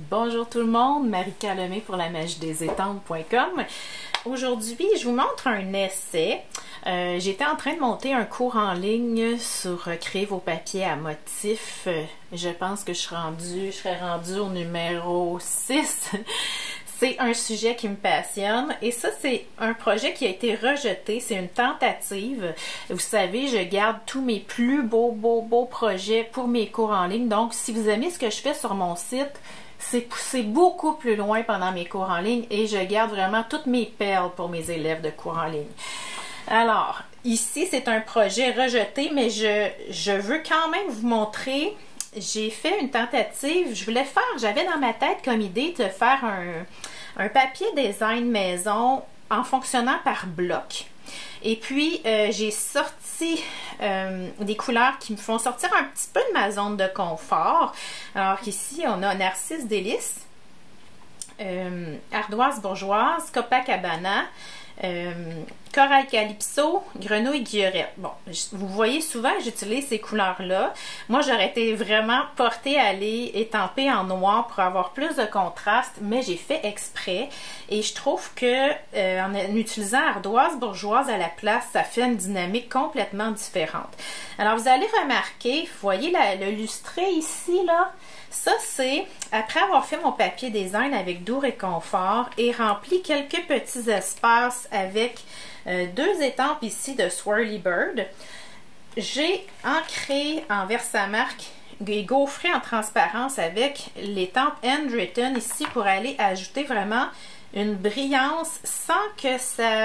Bonjour tout le monde, Marika Lemay pour la magie des étampes.com. Aujourd'hui, je vous montre un essai. J'étais en train de monter un cours en ligne sur créer vos papiers à motifs. Je pense que je serais rendue au numéro 6. C'est un sujet qui me passionne et ça, c'est un projet qui a été rejeté. C'est une tentative. Vous savez, je garde tous mes plus beaux projets pour mes cours en ligne. Donc, si vous aimez ce que je fais sur mon site, c'est poussé beaucoup plus loin pendant mes cours en ligne et je garde vraiment toutes mes perles pour mes élèves de cours en ligne. Alors, ici, c'est un projet rejeté, mais je veux quand même vous montrer. J'ai fait une tentative, j'avais dans ma tête comme idée de faire un papier design maison en fonctionnant par bloc. Et puis, j'ai sorti des couleurs qui me font sortir un petit peu de ma zone de confort. Alors ici, on a Narcisse Délices, Ardoise Bourgeoise, Copacabana, Corail Calypso, Grenouille Guillerette. Bon, vous voyez souvent j'utilise ces couleurs-là. Moi, j'aurais été vraiment portée à les étamper en noir pour avoir plus de contraste, mais j'ai fait exprès et je trouve que en utilisant Ardoise Bourgeoise à la place, ça fait une dynamique complètement différente. Alors, vous allez remarquer, vous voyez le lustré ici, là? Ça, c'est après avoir fait mon papier design avec Doux Réconfort et rempli quelques petits espaces avec deux étampes ici de Swirly Bird. J'ai ancré en Versamark et gaufré en transparence avec l'étampe Handwritten ici pour aller ajouter vraiment une brillance sans que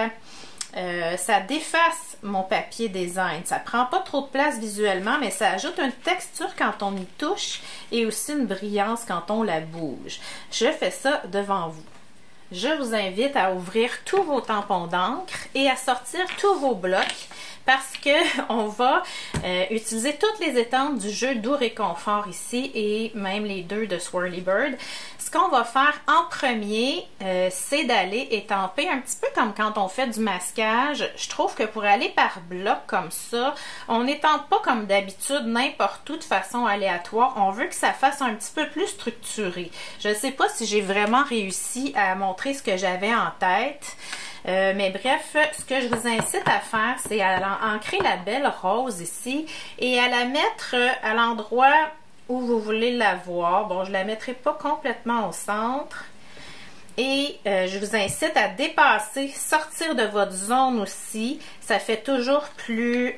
ça défasse mon papier design. Ça prend pas trop de place visuellement, mais ça ajoute une texture quand on y touche et aussi une brillance quand on la bouge. Je fais ça devant vous. Je vous invite à ouvrir tous vos tampons d'encre et à sortir tous vos blocs parce que on va utiliser toutes les étampes du jeu Doux Réconfort ici et même les deux de Swirly Bird. Ce qu'on va faire en premier, c'est d'aller étamper un petit peu comme quand on fait du masquage. Je trouve que pour aller par bloc comme ça, on n'étampe pas comme d'habitude n'importe où de façon aléatoire. On veut que ça fasse un petit peu plus structuré. Je ne sais pas si j'ai vraiment réussi à montrer ce que j'avais en tête. Mais bref, ce que je vous incite à faire, c'est à ancrer la belle rose ici et à la mettre à l'endroit où vous voulez la voir. Bon, je la mettrai pas complètement au centre. Et je vous incite à dépasser, sortir de votre zone aussi. Ça fait toujours plus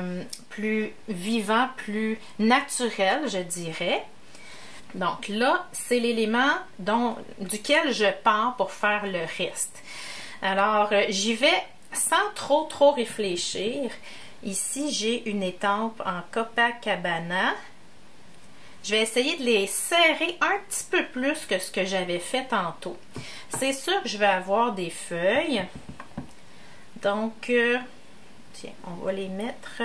vivant, plus naturel, je dirais. Donc là, c'est l'élément duquel je pars pour faire le reste. Alors, j'y vais sans trop réfléchir. Ici, j'ai une étampe en Copacabana. Je vais essayer de les serrer un petit peu plus que ce que j'avais fait tantôt. C'est sûr que je vais avoir des feuilles. Donc, tiens, on va les mettre...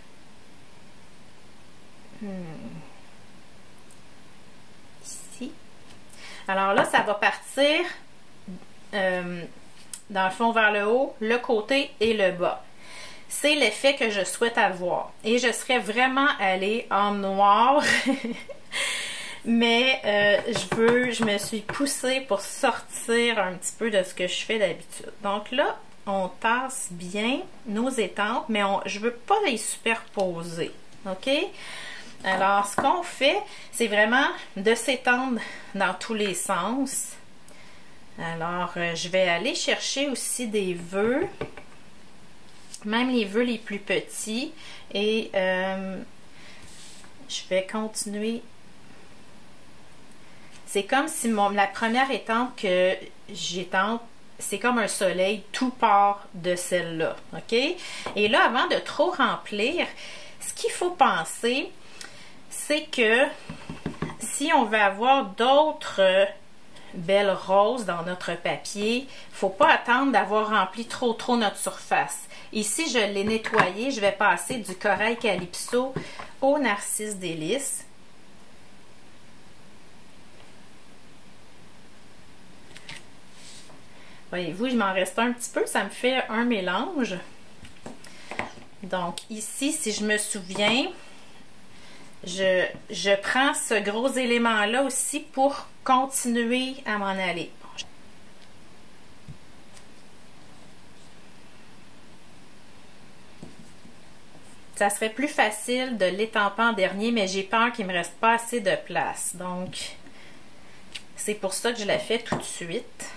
ici. Alors là, ça va partir... dans le fond vers le haut, le côté et le bas. C'est l'effet que je souhaite avoir. Et je serais vraiment allée en noir. Mais je me suis poussée pour sortir un petit peu de ce que je fais d'habitude. Donc là, on tasse bien nos étampes, mais je ne veux pas les superposer. OK? Alors, ce qu'on fait, c'est vraiment de s'étendre dans tous les sens. Alors, je vais aller chercher aussi des vœux, même les vœux les plus petits, et je vais continuer. C'est comme si la première étampe que j'étampe, c'est comme un soleil, tout part de celle-là, OK? Et là, avant de trop remplir, ce qu'il faut penser, c'est que si on veut avoir d'autres... belle rose dans notre papier, il ne faut pas attendre d'avoir rempli trop notre surface. Ici, je l'ai nettoyé, je vais passer du Corail Calypso au Narcisse Délices. Voyez-vous, il m'en reste un petit peu, ça me fait un mélange. Donc ici, si je me souviens, je prends ce gros élément-là aussi pour continuer à m'en aller. Ça serait plus facile de l'étamper en dernier, mais j'ai peur qu'il ne me reste pas assez de place. Donc, c'est pour ça que je la fais tout de suite.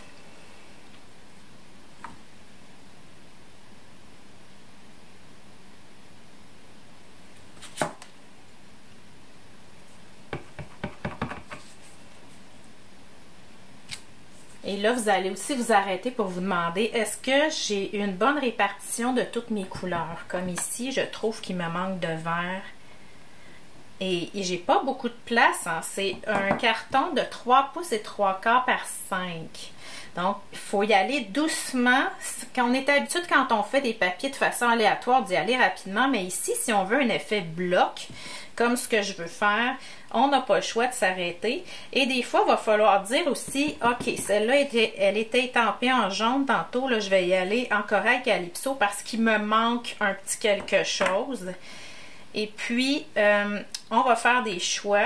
Et là, vous allez aussi vous arrêter pour vous demander, est-ce que j'ai une bonne répartition de toutes mes couleurs? Comme ici, je trouve qu'il me manque de vert. Et j'ai pas beaucoup de place. Hein. C'est un carton de 3 pouces et 3 quarts par 5. Donc, il faut y aller doucement. Quand on est habitué, quand on fait des papiers de façon aléatoire, d'y aller rapidement. Mais ici, si on veut un effet bloc, comme ce que je veux faire, on n'a pas le choix de s'arrêter. Et des fois, il va falloir dire aussi, OK, celle-là, elle était étampée en jaune. Tantôt, là, je vais y aller en corail calypso parce qu'il me manque un petit quelque chose. Et puis, on va faire des choix.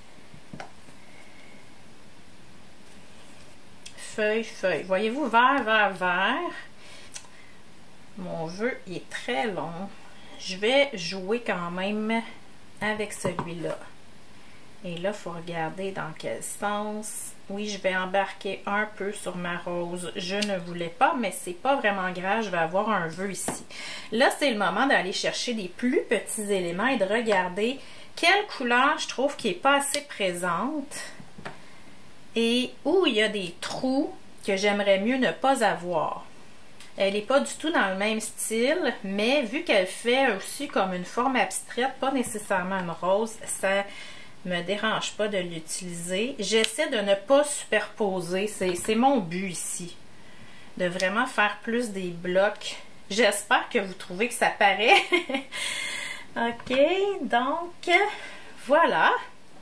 Feuille, feuille. Voyez-vous, vert, vert, vert. Mon vœu est très long. Je vais jouer quand même avec celui-là. Et là, il faut regarder dans quel sens. Oui, je vais embarquer un peu sur ma rose. Je ne voulais pas, mais c'est pas vraiment grave. Je vais avoir un vœu ici. Là, c'est le moment d'aller chercher des plus petits éléments et de regarder quelle couleur je trouve qui n'est pas assez présente et où il y a des trous que j'aimerais mieux ne pas avoir. Elle n'est pas du tout dans le même style, mais vu qu'elle fait aussi comme une forme abstraite, pas nécessairement une rose, ça me dérange pas de l'utiliser. J'essaie de ne pas superposer, c'est mon but ici, de vraiment faire plus des blocs. J'espère que vous trouvez que ça paraît. OK, donc voilà.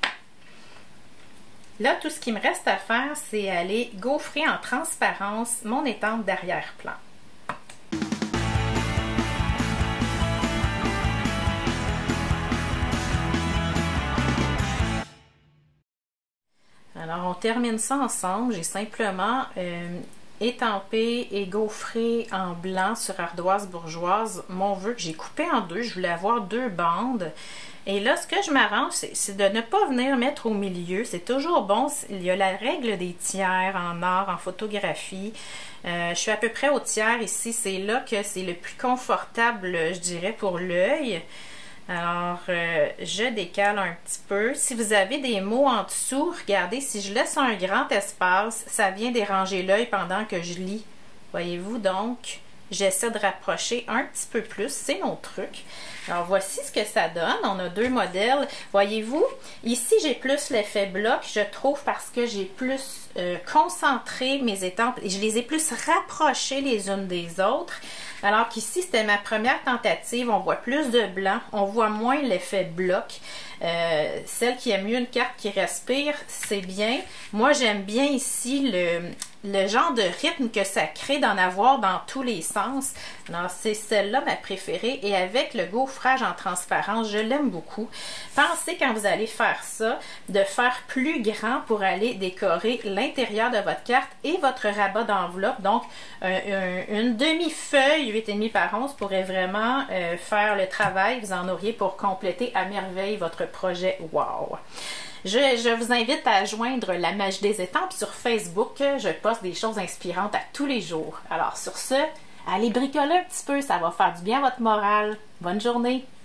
Là, tout ce qui me reste à faire, c'est aller gaufrer en transparence mon étampe d'arrière-plan. Alors, on termine ça ensemble. J'ai simplement étampé et gaufré en blanc sur ardoise bourgeoise mon vœu que j'ai coupé en deux. Je voulais avoir 2 bandes. Et là, ce que je m'arrange, c'est de ne pas venir mettre au milieu. C'est toujours bon. Il y a la règle des tiers en art, en photographie. Je suis à peu près au tiers ici. C'est là que c'est le plus confortable, je dirais, pour l'œil. Alors, je décale un petit peu. Si vous avez des mots en dessous, regardez, si je laisse un grand espace, ça vient déranger l'œil pendant que je lis. Voyez-vous, donc, j'essaie de rapprocher un petit peu plus. C'est mon truc. Alors, voici ce que ça donne. On a 2 modèles. Voyez-vous, ici, j'ai plus l'effet bloc, je trouve, parce que j'ai plus concentré mes étampes et je les ai plus rapprochées les unes des autres. Alors qu'ici, c'était ma première tentative. On voit plus de blanc, on voit moins l'effet bloc. Celle qui aime mieux une carte qui respire, c'est bien. Moi, j'aime bien ici le genre de rythme que ça crée d'en avoir dans tous les sens. Alors, c'est celle-là ma préférée. Et avec le gaufrage en transparence, je l'aime beaucoup. Pensez, quand vous allez faire ça, de faire plus grand pour aller décorer l'intérieur de votre carte et votre rabat d'enveloppe. Donc, une demi-feuille 8,5 par 11 pourrait vraiment faire le travail. Vous en auriez pour compléter à merveille votre projet. Wow! Je vous invite à joindre la magie des étampes sur Facebook. Je poste des choses inspirantes à tous les jours. Alors sur ce, allez bricoler un petit peu, ça va faire du bien à votre morale. Bonne journée!